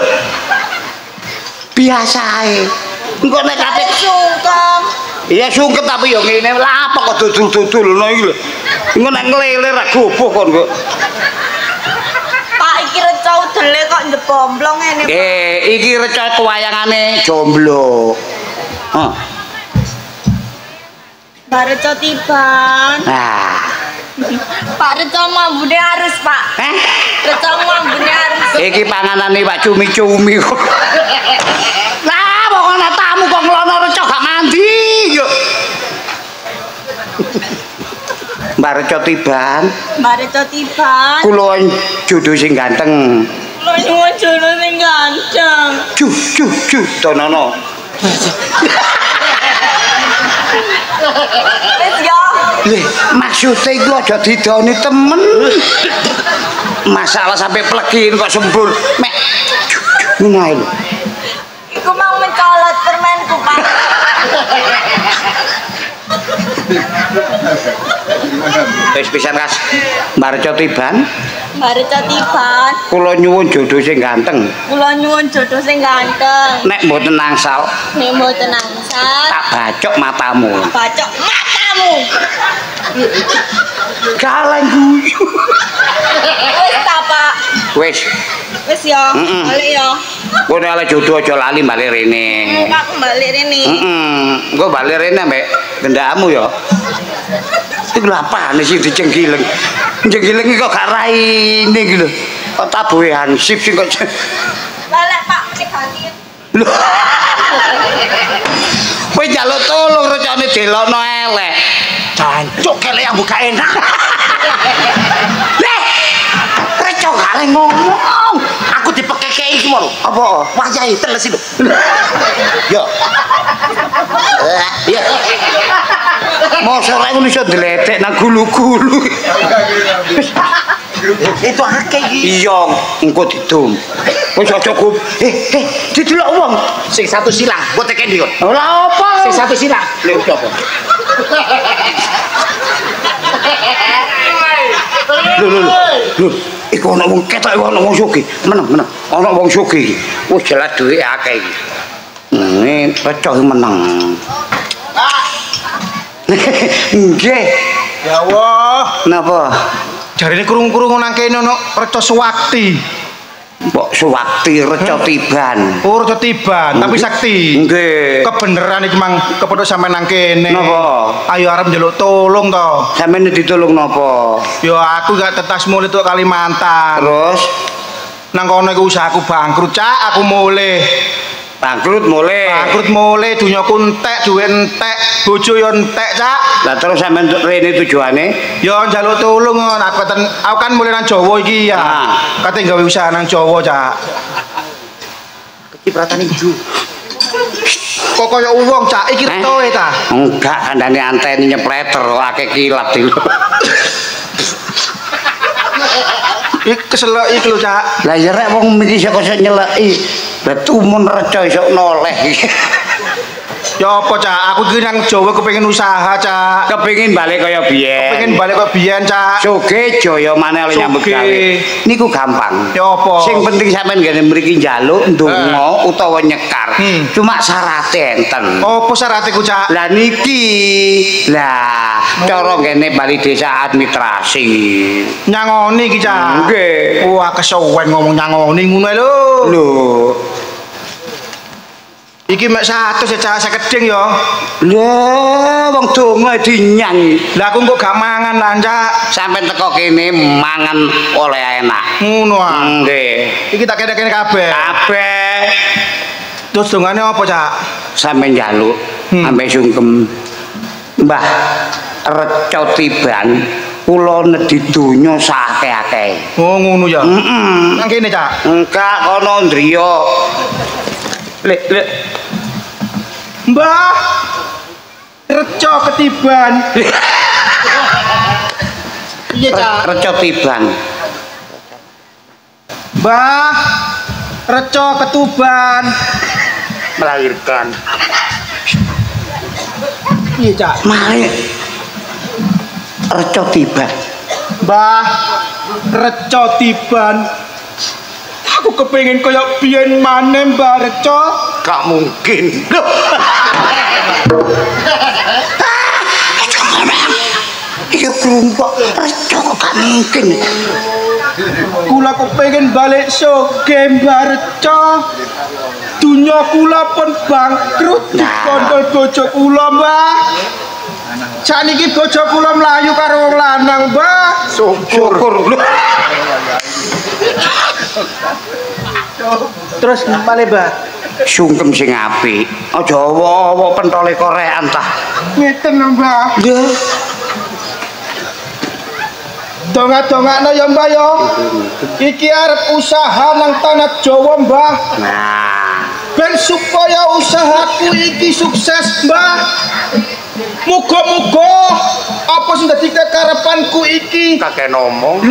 Biasae. Engko nek kate Sungkem. iya sungket tapi yo ngene lha apa kok dudul-dudulno iki lho. Engko nek nglelir ra goboh kon kok. Pak iki recok udele kok njebomblong ngene. Eh, iki reca kewayangane jomblo. Heh. Bare cotiban. Nah. Pak recok mambune harus, Pak. Eh? Recok mambune harus. Iki panganane Pak Cumi-cumi kok. Lah, kok ana tamu kok nglono reca gak mandi yo. Mbak reca tiban, Bare cotiban. kula jodoh sing ganteng. Lo nyuwun jodoh sing ganteng. Juh, juh, juh, tonono. Wis yo. Lih, maksude iku aja didoni temen. Masalah sampai plegin kok sembur. Mek. Ngono ae lho. Iku mau mencolot permenku, Pak. Wis pisan Kas. Marco tiban, Bare cotiban. kula nyuwun jodoh sing ganteng. Kula nyuwun jodoh sing ganteng. Nek mboten nangsal, Nek mboten angsal, tak bacok matamu. bacok matamu. Kaleng guyu. Wis ta, Pak. Wis, Wis yo. Mm-mm. Balik yo. kowe nek oleh jodoh aja lali bali rene. Pak kembali rene. Heeh, engko bali rene ambek gendakmu ya. Iku lho apane sing dicengkileng. Cengkileng iki kok gak raine iki lho. Kok tabuhe hansip sing kok Balik, Pak, digantiin. lho. Kowe njaluk tolong recane delokno elek. Jancuk kelek yang buka enak. Leh. Reco gak le ngomong. Aku dipekeke iki mau. Apa? Wayahe teles lho. Yo. Ya. Mosok rek ngono iso dletek nang gulu-gulu. Itu akeh iki. Iya, engko didum. Wis aja kup. Eh, eh, didelok wong. Sing satu silang, mbok teken ndi kon? Ora apa. Sing satu silang. Lho opo? lho lho lho iku ana wong ketok iku ana wong sugih meneng meneng ana wong sugih wis jelas duwe akeh iki ini reca meneng nggih ya Allah napa jarine krungu-krungu nang kene ono reca suwakti mbok suwakti reca tiban oh reca tiban tapi sakti nggih kebeneran iki mang kepethuk sampean nang kene napa ayo arep njaluk tolong to sampeyan ditolong napa yo aku gak tetas mulih tuk Kalimantan terus nang kono iku usahaku bangkrut cak aku mulih bangkrut mulai bangkrut mulai dunyaku entek duwe entek bojo yo entek cak lah terus sampean rene tujuane yo njaluk tulung aku kan aku kan mulai nang Jawa iki ya ah. kate gawe usaha nang Jawa cak kecipratan ijo kok kaya wong cak iki retoe ta enggak kandhane anteni nyepleter akeh kilat iki iki keselok iki lho cak lah ya rek wong iki kok iso nyeleki betumun reca iso noleh ya apa cak aku iki nang Jawa kepengin usaha cak kepengin balik kaya biyen kepengin balik kaya biyen cak sugih jaya maneh oleh nyambut gawe niku gampang ya apa sing penting sampean ngene mriki njaluk ndonga utawa nyekar hmm. cuma syaratnya enten apa syaratnya ku cak lah niki lah cara ngene bali desa administrasi nyangoni iki cak nggih wah kesuwen ngomong nyangoni ngono lho lho iki mek seratus ya cak sekeding ya lho wong donga dinyang lah aku kok gak mangan lah cak sampai teko kene mangan oleh enak ngono ah nggih iki tak kene-kene kabeh kabeh terus dongane apa cak sampe njaluk hmm. ampe sungkem Mbah reca tiban kula nedhi donya sakake-akeh oh ngono ya heeh nang kene cak enggak kono ndriya lek lek Mbah reca ketiban iya cak reca tiban Mbah reca ketuban melahirkan iya cak mari reca tiban Mbah reca tiban aku kepengin kaya biyen maneh Mbah reca gak mungkin loh iya kelompok reca gak mungkin kula kepengin balik sugih Mbah reca dunya kula pun bangkrut dikondol bojo kula Mbah saniki bojo kula mlayu karo wong lanang Mbah syukur lho terus malih Mbah sungkem sing apik aja awa-awa pentole korean tah ngeten Mbah nggih donga-dongakno ya Mbah ya iki arep usaha nang tanah Jawa Mbah nah ben supaya usahaku iki sukses Mbah muga-muga apa sing dadi kekarepanku iki kakek ngomong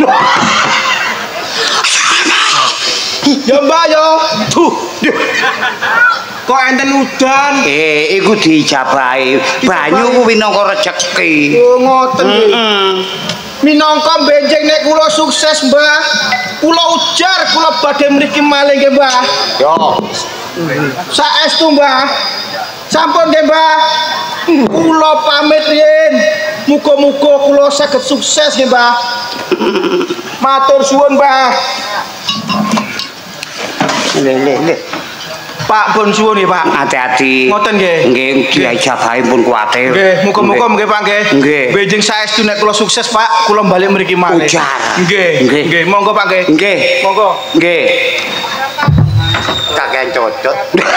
ya Mbah ya tuh kok enten udan eh iku dijabahi banyu kuwi minangka rejeki oh ngoten nggih heeh minangka benjing nek kula sukses Mbah kula ujar kula badhe mriki malih nggih Mbah yo saestu Mbah sampun nggih Mbah kula pamit riyen muga-muga kula saged sukses nggih Mbah matur suwun Mbah le le le Pak pun suwun nggih Pak hati-hati ngoten nggih nggih diajabahi pun kuwatir nggih muga-muga nggih Pak nggih nggih benjing saestu nek kula sukses Pak kula bali mriki malih ujar nggih nggih nggih monggo Pak nggih nggih monggo nggih kakek cocot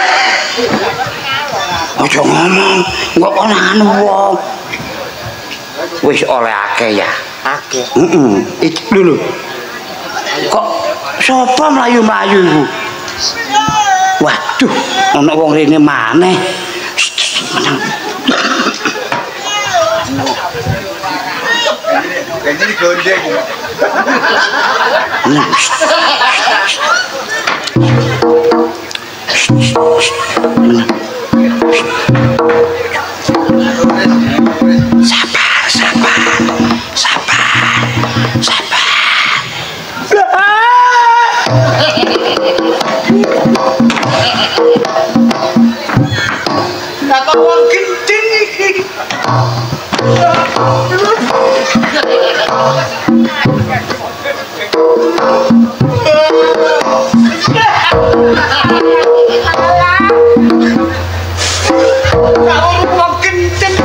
aja ngomong kok konangan wong wis oleh akeh ya akeh heeh iki lho kok sapa mlayu-mlayu iku waduh ana wong rene maneh menang Kayaknya ini gondeng. sabar sabar sabar sabar Takon wong gending iki. Takon wong gending.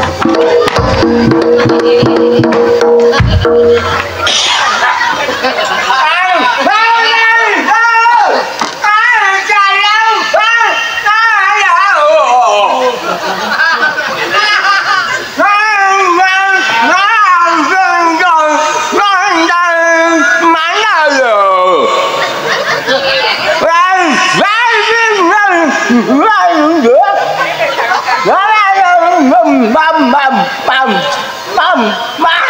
Mam mam mam mam mam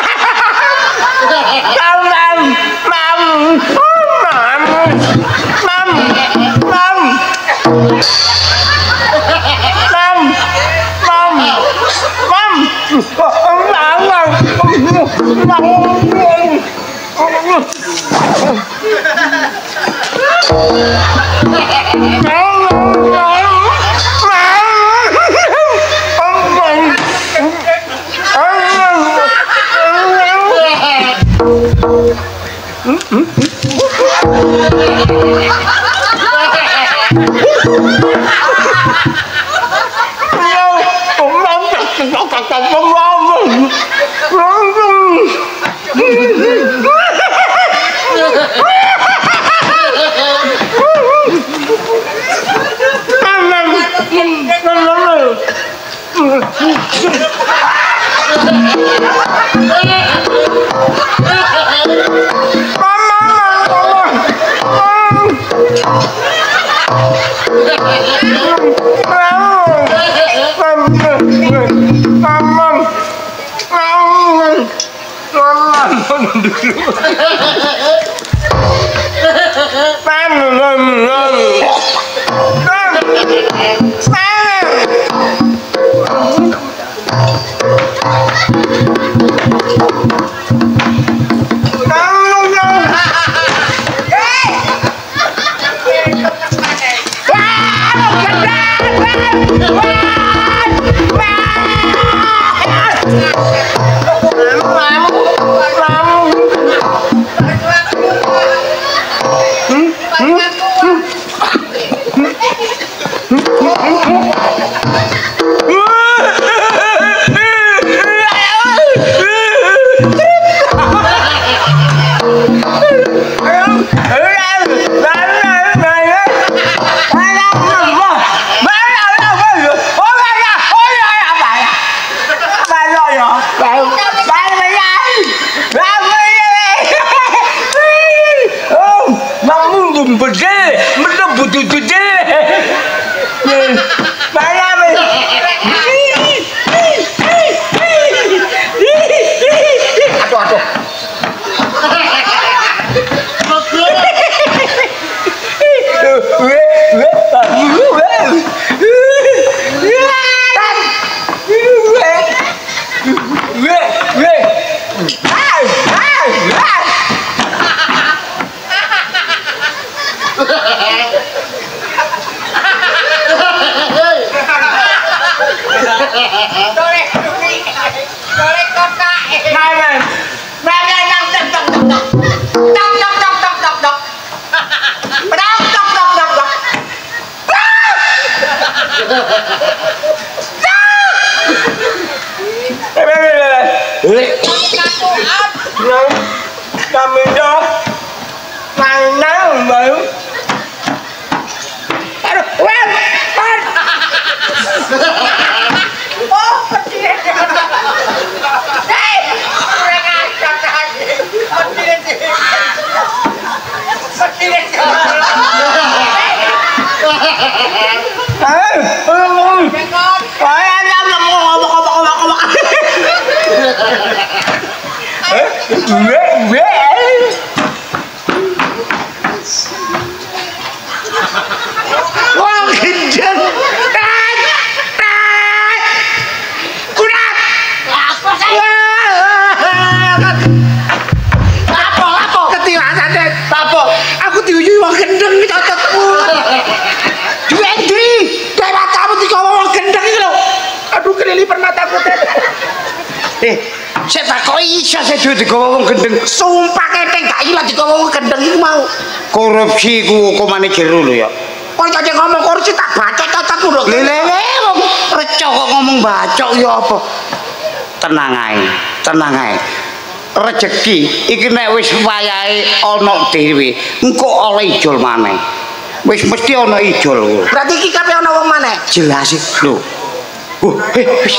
Sik tak kok iso sik duwe digawa wong gendeng. Sumpah ketek gak ilang digawa wong gendeng iku mau. Korupsi ku hukumane jero lho ya. Kok jadi ngomong korupsi tak bacot-bacot lho. Lele wong reca kok ngomong bacok ya apa? Tenang ae, tenang ae. Rezeki iki nek wis wayahe ana dhewe, engko oleh ijol maneh. Wis mesti ana ijol. Berarti iki kabeh ana wong maneh. Jelas lho. Uh, eh, wis.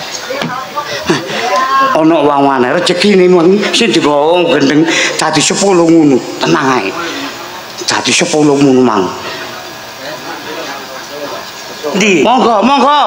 Ana wong maneh rezekine wong sing digawa wong gendeng dadi sepuluh ngono. Tenang ae. Dadi sepuluh ngono mang. Ndi? Monggo, monggo.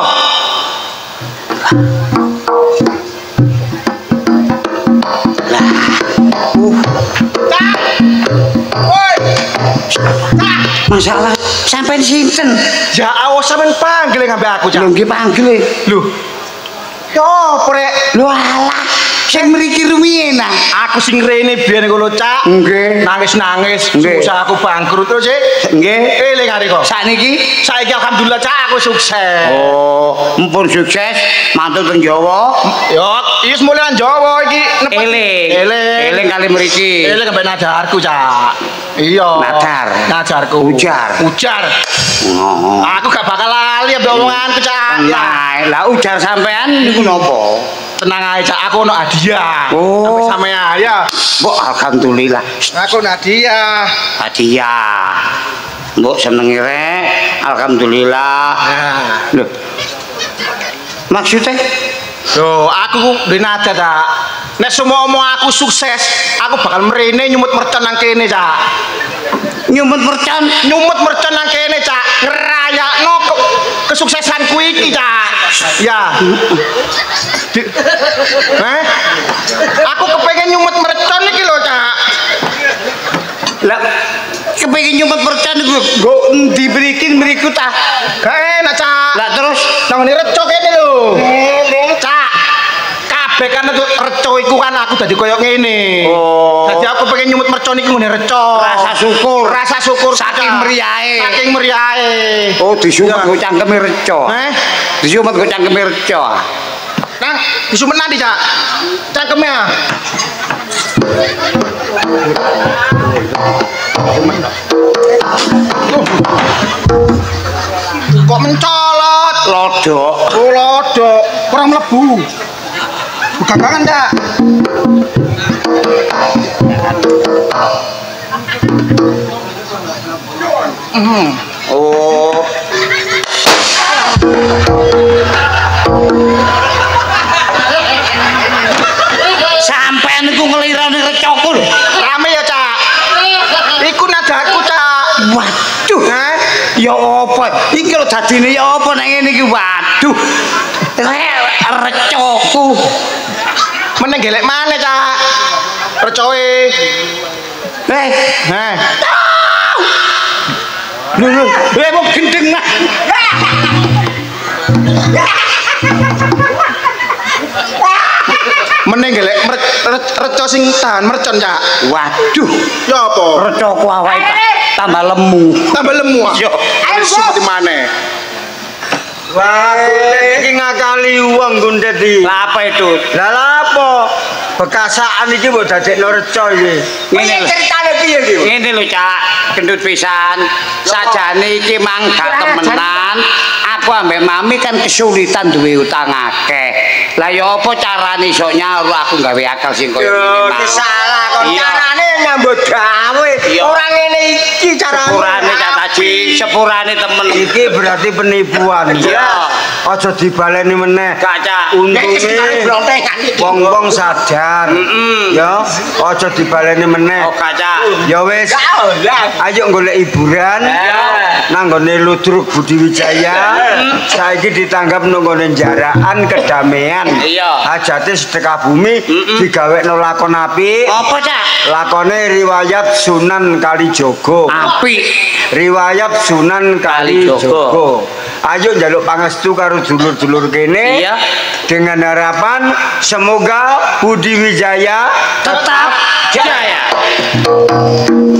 Lah. Uh. Tak. Woi. Tak. Masalah sampean sinten? Ya awas sampean panggil ngambe aku, Cak. Lho nggih panggil. Lho. Yo, prek. Lho alah, sing mriki rumiyin nah. Aku sing rene biyen kok Cak. Nggih. Nangis-nangis, Nggih. susah aku bangkrut terus sih. Nggih. Eling arek kok. Sakniki Saiki alhamdulillah Cak aku sukses. oh, mumpun sukses mantu teng Jawa. Yo, iki mulai nang Jawa iki. Eling. Eling. Eling kali mriki. Eling sampe nadarku, Cak. Iya. Nadar. Nadarku. Ujar. Ujar. Oh. Aku gak bakal lali ambek omonganku, Cak. Ya. Nah, lah ujar sampean niku napa? Tenang aja, Cak. Aku ono hadiah. Oh. Sampai sampean ya. Mbok alhamdulillah. Aku hadiah. Hadiah. Mbok senengi rek. Alhamdulillah. Nah. Lho. Maksudnya? Yo, aku dinada, Cak. Nek semua omong aku sukses, aku bakal merene nyumut mercon nang kene, Cak. Nyumut mercon. Nyumut mercon nang kene, Cak. Ngerayakno ke kesuksesanku iki, Cak. Ya. Di, eh? Aku kepengen nyumut mercon iki lho, Cak. Lah kepengin nyumut mercon iku nggo endi mriki mriku ta? Gak enak, Cak. Lah terus Nang ngene reco kene lho. Cak. Kabeh kan itu reco iku kan aku dadi koyo ngene. Oh. Dadi aku pengen nyumut mercon iki ngene reco. rasa syukur. Rasa syukur Saking Cak. meriahe. Saking meriahe. Oh, disumut Ya. nggo cangkeme reca. Eh? Disumut nggo cangkeme reca. Nang disumet nanti, Cak. Cangkeme ah. Kok mencolot? Lodok. Oh, lodok. Kurang mlebu. Gagangan, Cak. Mhm. Oh. Sampean niku ngelirane recaku lho. Rame ya, Cak. Iku nadaku, Cak. Waduh. Eh? Ya apa? Iki lho dadine ya apa nek ngene iki waduh. Rek recaku. Meneng gelek mana, Cak? Percoe. Eh, Heh. lho lho, lho wong gendeng nah. Meneng gelek mer- re- reco sing tahan mercon, Cak. Waduh, Ya apa? recaku awake tak tambah lemu. Tambah lemu. ah. Yo. Ayo di mana? Wah, Gundet iki ngakali wong Gundet iki. Lah apa itu? Lah lha apa? Bekasaan iki mbok dadekno reca iki. Ngene lho. Ceritane piye iki? Ngene lho, Cak. Gendut pisan. Sajane iki mang gak temenan. Aku ambek Mami kan kesulitan duwe utang akeh. Lah ya apa carane iso nyaur aku gawe akal sing koyo ngene. Yo, Mang. iki salah kok Iya. carane nyambut gawe. Iya. Ora ngene iki carane. Sepurane Cak Taji, sepurane temen. Iki berarti penipuan. Iya. Aja dibaleni meneh. Gak, Cak. Untunge wong-wong sadar. Mm-mm. Ya, aja dibaleni meneh. Oh, gak, Cak. Ya wis. Ayo golek hiburan. Nang nggone Ludruk Budi Wijaya. Saiki ditanggap nang nggone jarakan kedamaian. Iya. Hajate sedekah bumi digawekno lakon apik. Apa, Cak? Lakone riwayat Sunan Kalijogo. Apik. Riwayat Sunan Kalijogo. Kalijogo. Ayo njaluk pangestu karo dulur-dulur kene. Iya. Dengan harapan semoga Budi Wijaya Tetap jaya.